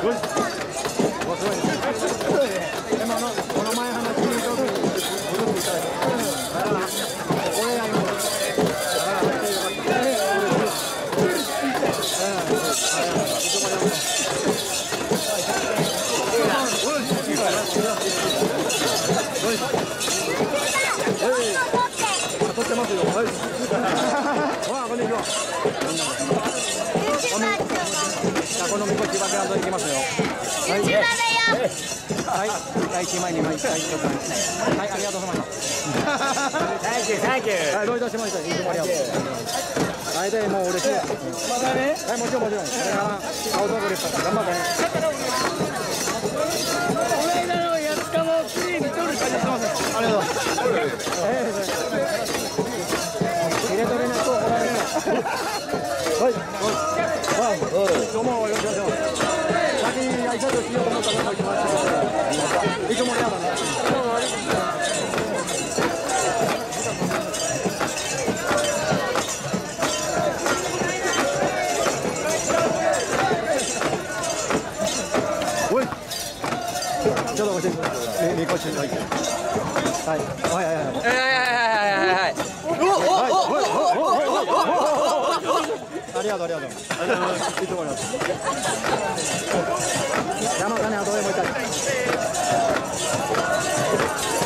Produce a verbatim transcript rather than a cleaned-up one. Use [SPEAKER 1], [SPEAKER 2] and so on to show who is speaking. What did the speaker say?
[SPEAKER 1] このみこしバケランド行きますよ。はい。はい。一枚二枚。はい。はい。ありがとうございます。Thank you, thank you。はい。どういたしました。いつもありがとう。はい。でもう嬉しい。まだね。はい。もちろんもちろん。これが青空ですから頑張ってね。この間のやつかもきれいに撮る感じしてます。ありがとうございます。ええ。入れとれないと怒られる。はい。はい。どうもよろしくお願いします。先に挨拶しようと思ったら行きました。いつもやだね。おい。ちょっと教えて。みこしはい。はい。はいはいはい。はいはいはいはいはい。おおおおおお。ありがとうありがとう。いつもありがとう。山金はどうでもいたい。